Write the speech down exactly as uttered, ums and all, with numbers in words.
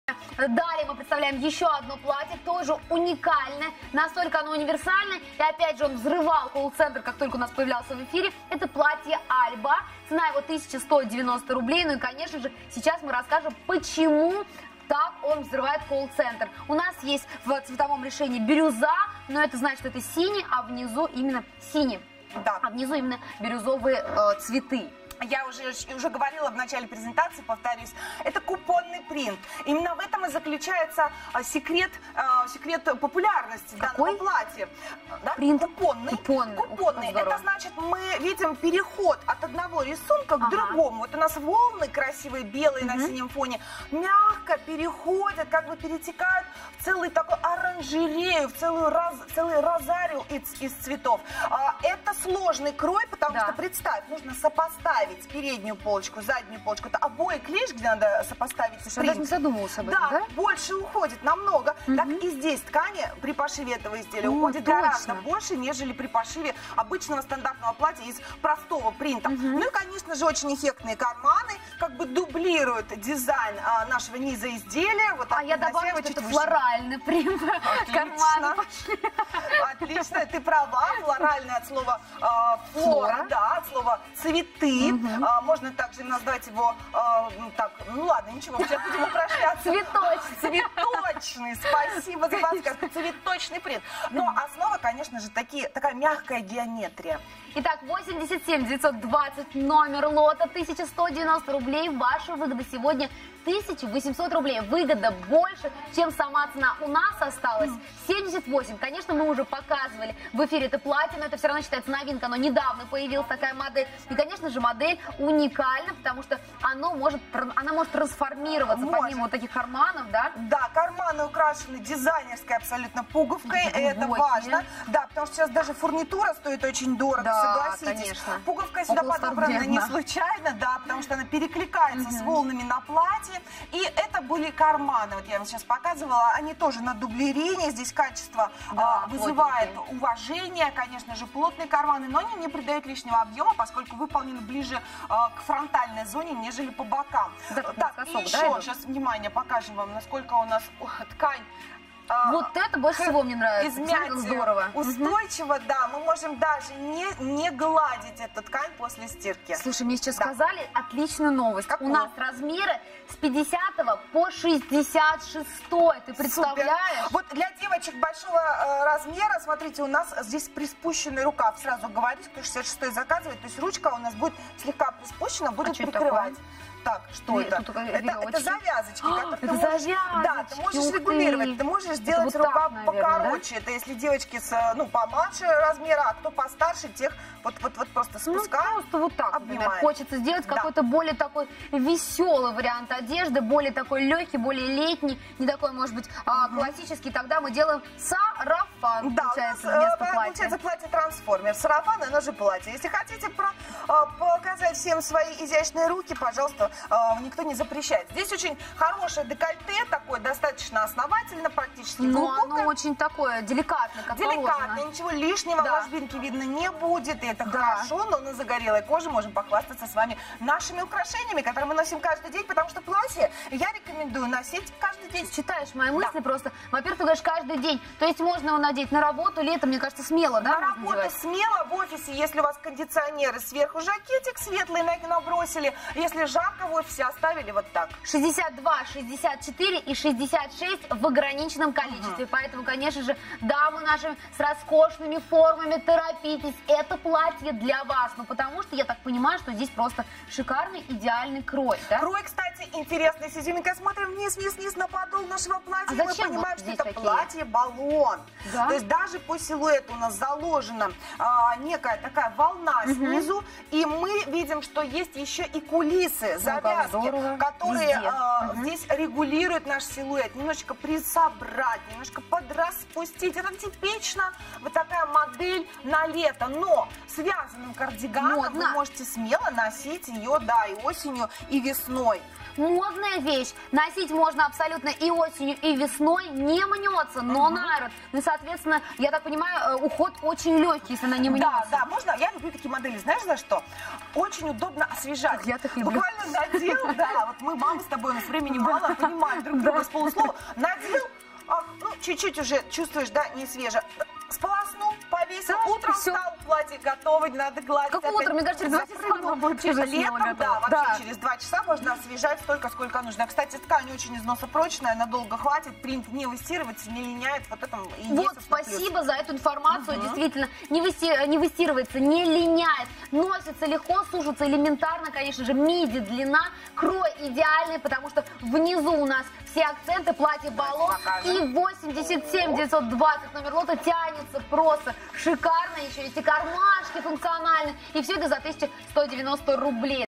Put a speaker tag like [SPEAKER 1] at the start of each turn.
[SPEAKER 1] Далее мы представляем еще одно платье, тоже уникальное, настолько оно универсальное. И опять же он взрывал колл-центр, как только у нас появлялся в эфире. Это платье Альба, цена его тысяча сто девяносто рублей. Ну и, конечно же, сейчас мы расскажем, почему так он взрывает колл-центр. У нас есть в цветовом решении бирюза, но это значит, что это синий, а внизу именно синий.
[SPEAKER 2] Да.
[SPEAKER 1] А внизу именно бирюзовые э, цветы.
[SPEAKER 2] Я уже, уже говорила в начале презентации, повторюсь, это купонный принт. Именно в этом и заключается а, секрет, а, секрет популярности
[SPEAKER 1] Какой?
[SPEAKER 2] данного платья. Да?
[SPEAKER 1] Принт?
[SPEAKER 2] Купонный.
[SPEAKER 1] Купонный.
[SPEAKER 2] Купонный. Это значит, мы видим переход от одного рисунка к
[SPEAKER 1] ага.
[SPEAKER 2] другому. Вот у нас волны красивые, белые угу. на синем фоне, мягко переходят, как бы перетекают в целый такой оранжерею, в целую роз, целый розариум из, из цветов. А, это сложный крой, потому да. что, представь, нужно сопоставить переднюю полочку, заднюю полочку. Это обои клеш, где надо сопоставить.
[SPEAKER 1] Слушай, я даже не задумывалась об этом,
[SPEAKER 2] да?
[SPEAKER 1] да?
[SPEAKER 2] больше уходит намного. Угу. Так и здесь ткани при пошиве этого изделия О, уходит точно. гораздо больше, нежели при пошиве обычного стандартного платья из простого принта. Угу. Ну и, конечно же, очень эффектные карманы, как бы дублируют дизайн а, нашего низа изделия. Вот
[SPEAKER 1] а я добавлю, что это флоральный принт.
[SPEAKER 2] Отлично. Отлично, ты права. Флоральный от слова а, флора, да, от слова цветы. Угу. А, можно также назвать его, а, так, ну ладно, ничего, мы сейчас будем упражняться.
[SPEAKER 1] Цветочный.
[SPEAKER 2] Цветочный, спасибо за подсказку. Цветочный принт. Но основа, конечно же, такие, такая мягкая геометрия.
[SPEAKER 1] Итак, восемьдесят семь девятьсот двадцать, номер лота, тысяча сто девяносто рублей. Ваша выгода сегодня тысяча восемьсот рублей. Выгода больше, чем сама цена. У нас осталось семьдесят восемь. Конечно, мы уже показывали в эфире это платье, но это все равно считается новинка. Оно недавно появилась, такая модель. И, конечно же, модель уникальна, потому что оно может, она может трансформироваться может. помимо вот таких карманов, да?
[SPEAKER 2] Да, карманы украшены дизайнерской абсолютно пуговкой. И это важно. Да, потому что сейчас даже фурнитура стоит очень дорого, да, согласитесь.
[SPEAKER 1] Конечно.
[SPEAKER 2] Пуговка сюда подобрана не случайно, да, потому что она перекликается угу. с волнами на платье. И это были карманы, вот я вам сейчас показывала, они тоже на дублерине, здесь качество да, а, вызывает плотненькие. уважение, конечно же, плотные карманы, но они не придают лишнего объема, поскольку выполнены ближе а, к фронтальной зоне, нежели по бокам. Да, так,
[SPEAKER 1] косок,
[SPEAKER 2] и еще,
[SPEAKER 1] да,
[SPEAKER 2] сейчас, внимание, покажем вам, насколько у нас о, ткань.
[SPEAKER 1] Вот это больше всего мне нравится. Здорово.
[SPEAKER 2] Устойчиво, угу. да. Мы можем даже не, не гладить эту ткань после стирки.
[SPEAKER 1] Слушай, мне сейчас да. сказали отличную новость.
[SPEAKER 2] Какую?
[SPEAKER 1] У нас размеры с пятидесятого по шестьдесят шестой. Ты представляешь?
[SPEAKER 2] Супер. Вот для девочек большого э, размера, смотрите, у нас здесь приспущенный рукав. Сразу говорить, кто шестьдесят шестой заказывает. То есть ручка у нас будет слегка приспущена, будет
[SPEAKER 1] а
[SPEAKER 2] прикрывать. Так, что
[SPEAKER 1] Нет,
[SPEAKER 2] это? Это, это завязочки,
[SPEAKER 1] а,
[SPEAKER 2] которые
[SPEAKER 1] это
[SPEAKER 2] ты можешь,
[SPEAKER 1] завязочки.
[SPEAKER 2] да, ты можешь
[SPEAKER 1] Ух
[SPEAKER 2] регулировать,
[SPEAKER 1] ты.
[SPEAKER 2] ты можешь сделать
[SPEAKER 1] вот
[SPEAKER 2] рукав
[SPEAKER 1] так, наверное,
[SPEAKER 2] покороче.
[SPEAKER 1] Да?
[SPEAKER 2] Это если девочки с, ну, помладше размера, а кто постарше, тех вот, вот, вот просто спускают.
[SPEAKER 1] Ну, просто вот так, например, хочется сделать да. какой-то более такой веселый вариант одежды, более такой легкий, более летний, не такой, может быть, угу. классический. Тогда мы делаем сарафан,
[SPEAKER 2] да,
[SPEAKER 1] получается,
[SPEAKER 2] у нас,
[SPEAKER 1] вместо
[SPEAKER 2] платья. Получается платье-трансформер. Сарафан, оно же платье. Если хотите про, показать всем свои изящные руки, пожалуйста, никто не не запрещает. Здесь очень хорошее декольте, такое достаточно основательно, практически
[SPEAKER 1] но
[SPEAKER 2] глубокое.
[SPEAKER 1] оно очень такое деликатное, как
[SPEAKER 2] Деликатное,
[SPEAKER 1] положено.
[SPEAKER 2] ничего лишнего,
[SPEAKER 1] да.
[SPEAKER 2] ложбинки видно не будет, и это
[SPEAKER 1] да.
[SPEAKER 2] хорошо, но на загорелой коже можем похвастаться с вами нашими украшениями, которые мы носим каждый день, потому что платье я рекомендую носить каждый день.
[SPEAKER 1] Читаешь мои мысли
[SPEAKER 2] да.
[SPEAKER 1] просто. Во-первых, ты говоришь каждый день, то есть можно его надеть на работу, летом, мне кажется, смело, да?
[SPEAKER 2] На работу надевать? Смело, в офисе, если у вас кондиционеры, сверху жакетик светлый набросили, если жарко в офисе, оставили вот так.
[SPEAKER 1] шестьдесят два, шестьдесят четыре и шестьдесят шесть в ограниченном количестве. Угу. Поэтому, конечно же, дамы наши с роскошными формами, торопитесь. Это платье для вас. Ну, потому что я так понимаю, что здесь просто шикарный, идеальный крой, да?
[SPEAKER 2] Крой, кстати, интересный. Сидименько смотрим вниз, вниз, вниз на подол нашего платья. А и мы понимаем, что это платье-баллон. Да? То есть даже по силуэту у нас заложена а, некая такая волна угу. снизу. И мы видим, что есть еще и кулисы, завязки, ну, которые а, угу. здесь регулируют наш силуэт. Немножечко присобрать, немножко подраспустить. Это типично вот такая модель на лето. Но связанным кардиганом Модно. Вы можете смело носить ее, да, и осенью, и весной.
[SPEAKER 1] модная вещь. Носить можно абсолютно и осенью, и весной, не мнется, но угу. на год. Ну, соответственно, я так понимаю, уход очень легкий, если она не мнется.
[SPEAKER 2] Да, да, можно. Я люблю такие модели, знаешь, за что? Очень удобно освежать.
[SPEAKER 1] Я так люблю.
[SPEAKER 2] Буквально надел, да, вот мы, мама, с тобой, у нас времени мало, понимаем друг друга с полуслова. Надел, а, ну, чуть-чуть уже чувствуешь, да, не свежо. Сполоснул, повесил, да, утром встал, платье готово, не надо гладить.
[SPEAKER 1] Как утром? Мне кажется, через два часа оно будет уже
[SPEAKER 2] летом, да, вообще
[SPEAKER 1] да.
[SPEAKER 2] через два часа можно освежать столько, сколько нужно. Кстати, ткань очень износопрочная, надолго хватит, принт не выстирывается, не линяет. Вот это и
[SPEAKER 1] Вот,
[SPEAKER 2] есть,
[SPEAKER 1] спасибо
[SPEAKER 2] плюс.
[SPEAKER 1] за эту информацию.
[SPEAKER 2] Угу.
[SPEAKER 1] Действительно, не, выси, не выстирывается, не линяет, носится легко, сушится элементарно, конечно же, миди длина, крой идеальный, потому что внизу у нас все акценты, платье баллон, и восемьдесят семь девятьсот двадцать номер лота тянется просто шикарно, еще есть и кармашки функциональные, и все это за тысячу сто девяносто рублей.